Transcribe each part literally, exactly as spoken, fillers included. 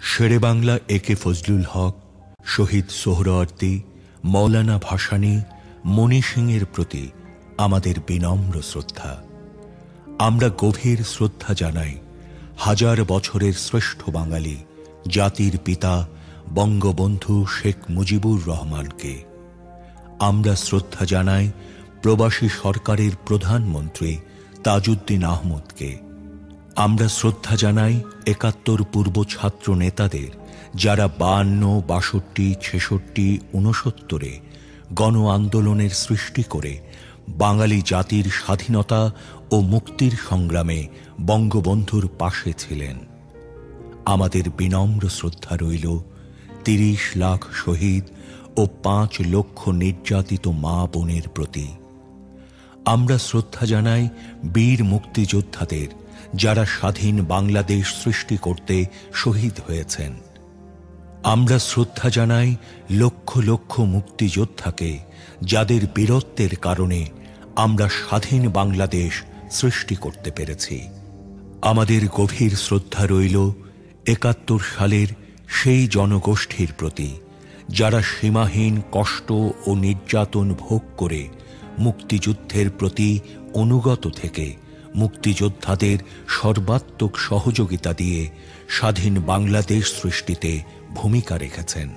শেরে বাংলা এ কে ফজলুল হক, শহীদ সোহরাওয়ার্দী, মৌলানা ভাসানী, মণি সিংয়ের প্রতি আমাদের বিনম্র শ্রদ্ধা। আমরা গভীর শ্রদ্ধা জানাই হাজার বছরের শ্রেষ্ঠ বাঙালি জাতির পিতা বঙ্গবন্ধু শেখ মুজিবুর রহমানকে। আমরা শ্রদ্ধা জানাই প্রবাসী সরকারের প্রধানমন্ত্রী তাজউদ্দিন আহমদকে। আমরা শ্রদ্ধা জানাই একাত্তর পূর্ব ছাত্র নেতাদের, যারা বায়ান্ন, বাষট্টি, ছেষট্টি, ঊনসত্তরে গণ আন্দোলনের সৃষ্টি করে বাঙালি জাতির স্বাধীনতা ও মুক্তির সংগ্রামে বঙ্গবন্ধুর পাশে ছিলেন। আমাদের বিনম্র শ্রদ্ধা রইল তিরিশ লাখ শহীদ ও পাঁচ লক্ষ নির্যাতিত মা বোনের প্রতি। আমরা শ্রদ্ধা জানাই বীর মুক্তিযোদ্ধাদের, যারা স্বাধীন বাংলাদেশ সৃষ্টি করতে শহীদ হয়েছেন। আমরা শ্রদ্ধা জানাই লক্ষ লক্ষ মুক্তিযোদ্ধাকে, যাদের বীরত্বের কারণে আমরা স্বাধীন বাংলাদেশ সৃষ্টি করতে পেরেছি। আমাদের গভীর শ্রদ্ধা রইল একাত্তর সালের সেই জনগোষ্ঠীর প্রতি, যারা সীমাহীন কষ্ট ও নির্যাতন ভোগ করে মুক্তিযুদ্ধের প্রতি অনুগত থেকে মুক্তিযোদ্ধাদের সর্বাত্মক সহযোগিতা দিয়ে স্বাধীন বাংলাদেশ সৃষ্টিতে ভূমিকা রেখেছেন।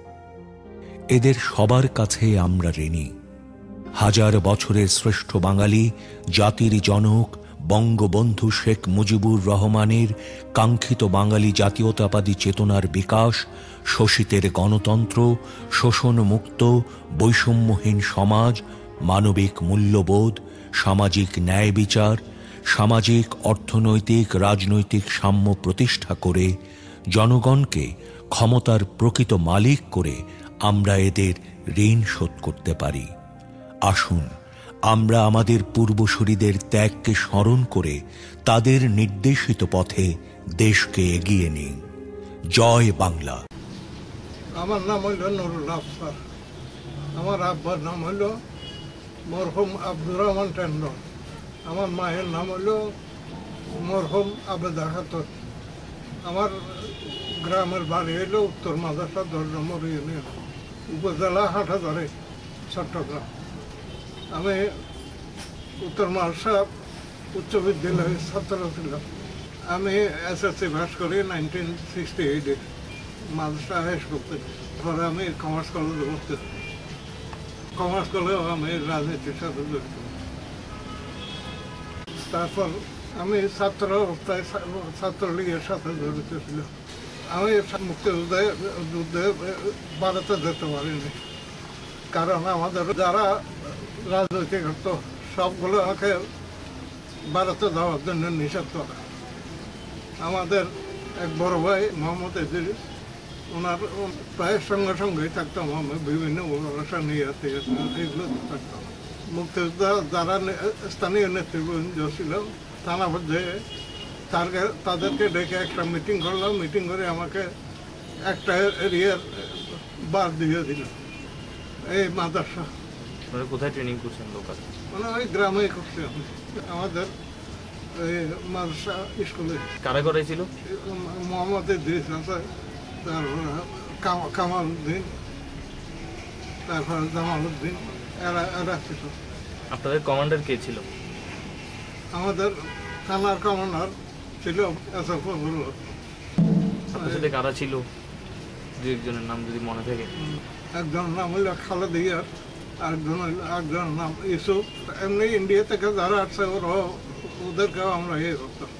এদের সবার কাছে আমরা ঋণী। হাজার বছরের শ্রেষ্ঠ বাঙালি জাতির জনক বঙ্গবন্ধু শেখ মুজিবুর রহমানের কাঙ্ক্ষিত বাঙালি জাতীয়তাবাদী চেতনার বিকাশ, শোষিতের গণতন্ত্র, শোষণমুক্ত বৈষম্যহীন সমাজ, মানবিক মূল্যবোধ, সামাজিক ন্যায় বিচার, সামাজিক অর্থনৈতিক রাজনৈতিক সাম্য প্রতিষ্ঠা করে জনগণকে ক্ষমতার প্রকৃত মালিক করে আমরা এদের ঋণ শোধ করতে পারি। আসুন আমরা আমাদের পূর্বসূরীদের ত্যাগকে স্মরণ করে তাদের নির্দেশিত পথে দেশকে এগিয়ে নিই। জয় বাংলা। আমার নাম হইল নুরুল আফসার। আমার আব্বার নাম হইল মরহুম আব্দুর রহমান টেন্ডন। আমার মায়ের নাম হইল মরহুম আবেদা খাতুন। আমার গ্রামের বাড়ি হইল উত্তর মাদ্রাসা দশ নম্বর ইউনিয়ন, উপজেলা হাটহাজারী, চট্টগ্রাম। আমি উত্তর মাদ্রাসা উচ্চ বিদ্যালয়ের ছাত্র ছিলাম। আমি এস এস সি পাস করি নাইনটিন সিক্সটি এইটে মাদ্রাসা হাই স্কুল থেকে। পরে আমি কমার্স কলেজে ভর্তি। কমার্স কলেজেও আমি রাজনীতির সাথে জড়িত। তারপর আমি ছাত্র অবস্থায় ছাত্রলীগের সাথে জড়িত ছিলাম। আমি মুক্তিযুদ্ধে যুদ্ধে ভারতে যেতে পারিনি, কারণ আমাদের যারা রাজনীতি করত সবগুলোকে ভারতে যাওয়ার জন্য নিষেধ করা। আমাদের এক বড় ভাই মোহাম্মদ ইদ্রিস, ওনার প্রায় সঙ্গে সঙ্গেই থাকতাম। আমি বিভিন্ন ব্যবসা নিয়ে এগুলো থাকতাম। মুক্তিযোদ্ধা যারা স্থানীয় নেতৃবৃন্দ ছিল থানা পর্যায়ে, তাদেরকে ডেকে একটা মিটিং করলাম। মিটিং করে আমাকে একটা এরিয়ার বার দিয়ে দিল এই মাদ্রাসা। কোথায় ট্রেনিং করছেন? লোকাল মানে ওই গ্রামে করছি আমি, আমাদের এই মাদ্রাসা স্কুলে। কারা করাইছিল? মোহাম্মদ ইদ্রিস আছে, তারপর কামাল উদ্দিন, তারপর জামাল উদ্দিন, এরা এরা ছিল। আপনাদের কমান্ডার কে ছিল? আমাদের থানার কমান্ডার ছিল এস এফ ফজলুল হক। আপনার সাথে কারা ছিল দু একজনের নাম যদি মনে থাকে? একজনের নাম হইল খালেদ ইয়ার, আরেকজন হইল একজনের নাম ইউসুফ। এমনি ইন্ডিয়া থেকে যারা আসছে ওরা ওদেরকেও আমরা ইয়ে করতাম।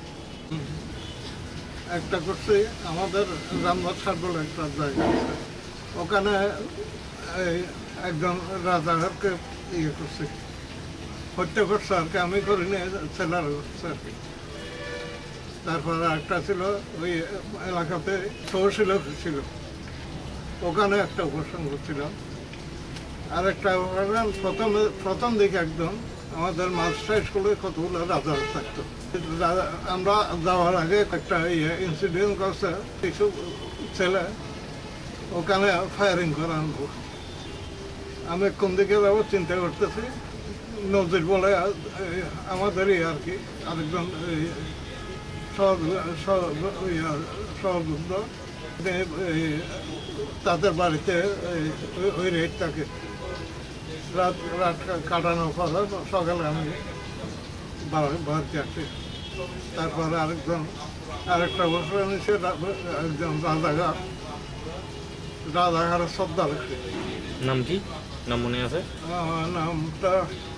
একটা করছি আমাদের রামবাদ সার বলে একটা জায়গা আছে, ওখানে এই একজন রাজাকে ইয়ে করছি, হত্যা করছে আর কি। আমি করিনি, ছেলেরা করছে আর কি। তারপর একটা ছিল ওই এলাকাতে তহসিল ছিল, ওখানে একটা উপসং করছিলাম। আর একটা প্রথম প্রথম দিকে একদম আমাদের মাদ্রাসা স্কুলে কতগুলো রাজা থাকতো। আমরা যাওয়ার আগে একটা ইয়ে ইনসিডেন্ট করছে, কিছু ছেলে ওখানে ফায়ারিং করে আনবো। আমি কোন দিকে যাবো চিন্তা করতেছি, নজির বলে আমাদেরই আর কি আরেকজন সহযোদ্ধা তাদের বাড়িতে ওই রেট থাকে, রাত রাত কাটানোর পর সকালে আমি বাড়িতে আসি। তারপরে আরেকজন আরেকটা বছর আমি সে একজন রাজাঘাট রাজাঘাটের শ্রদ্ধা রাখছি। নাম কি? নাম মনে আছে? নামটা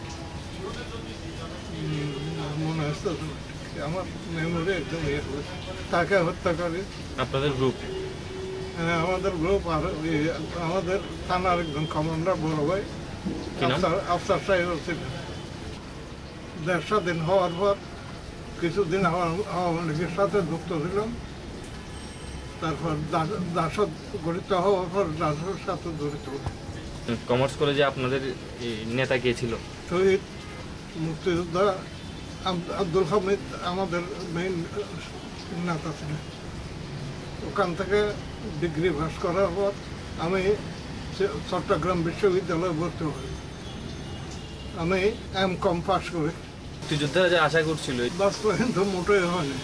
মনে আসতে আমার মেমোরি একদম ইয়ে হয়েছে। তাকে হত্যা করে আপনাদের গ্রুপ? হ্যাঁ, আমাদের গ্রুপ। আর আমাদের থানার একজন কমান্ডার বড় ভাই আফসার আফসার সাহেব ছিলেন। দেড় স্বাধীন হওয়ার পর কিছুদিন আওয়ামী লীগের সাথে যুক্ত ছিলাম। তারপর জাসদ গঠিত হওয়ার পর জাসদের সাথে জড়িত। কমার্স কলেজে আপনাদের নেতা কে ছিল? শহীদ মুক্তিযোদ্ধা আব্দুল হামিদ আমাদের মেইন নেতা ছিলেন। ওখান থেকে ডিগ্রি পাস করার পর আমি চট্টগ্রাম বিশ্ববিদ্যালয়ে ভর্তি হই। আমি এম কম পাস করি। মুক্তিযোদ্ধারা যে আশা করছিল বাস্তব কিন্তু মোটেই হয়নি।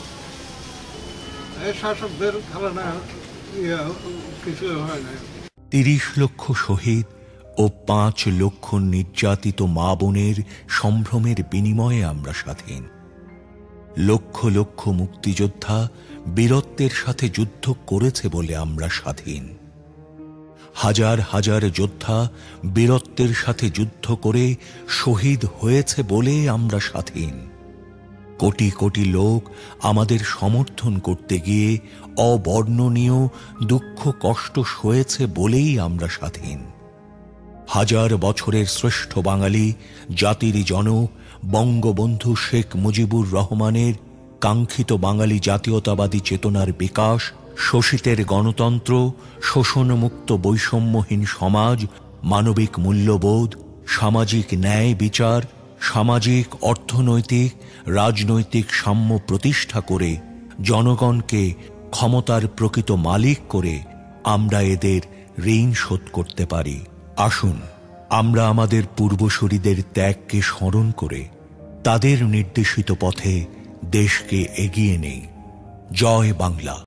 এই শাসকদের কারণে কিছু হয় না। তিরিশ লক্ষ শহীদ ও পাঁচ লক্ষ নির্যাতিত মা বোনের সম্ভ্রমের বিনিময়ে আমরা স্বাধীন। লক্ষ লক্ষ মুক্তিযোদ্ধা বীরত্বের সাথে যুদ্ধ করেছে বলে আমরা স্বাধীন। হাজার হাজার যোদ্ধা বীরত্বের সাথে যুদ্ধ করে শহীদ হয়েছে বলে আমরা স্বাধীন। কোটি কোটি লোক আমাদের সমর্থন করতে গিয়ে অবর্ণনীয় দুঃখ কষ্ট সয়েছে বলেই আমরা স্বাধীন। হাজার বছরের শ্রেষ্ঠ বাঙালি জাতির জনক বঙ্গবন্ধু শেখ মুজিবুর রহমানের কাঙ্ক্ষিত বাঙালি জাতীয়তাবাদী চেতনার বিকাশ, শোষিতের গণতন্ত্র, শোষণমুক্ত বৈষম্যহীন সমাজ, মানবিক মূল্যবোধ, সামাজিক ন্যায় বিচার, সামাজিক অর্থনৈতিক রাজনৈতিক সাম্য প্রতিষ্ঠা করে জনগণকে ক্ষমতার প্রকৃত মালিক করে আমরা এদের ঋণ শোধ করতে পারি। আসুন আমরা আমাদের পূর্বসূরীদের ত্যাগকে স্মরণ করে তাদের নির্দেশিত পথে দেশকে এগিয়ে নেই। জয় বাংলা।